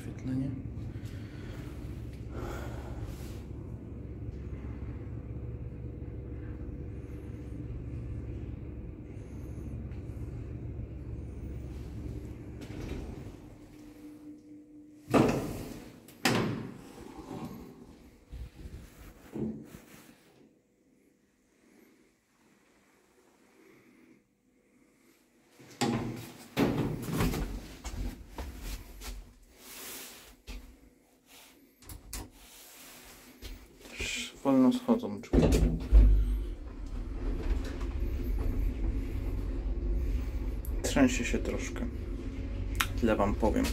oświetlenie. Wolno schodzą drzwi. Trzęsie się troszkę. Tyle wam powiem.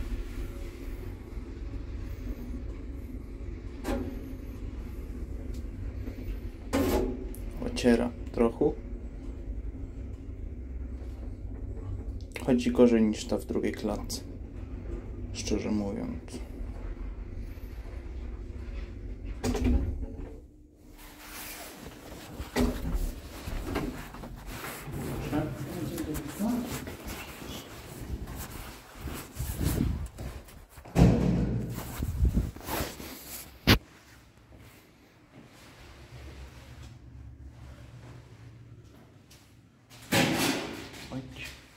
Ociera trochę. Chodzi gorzej niż ta w drugiej klatce. Szczerze mówiąc.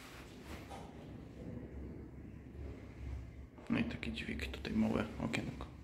No i taki dźwig, tutaj małe okienko.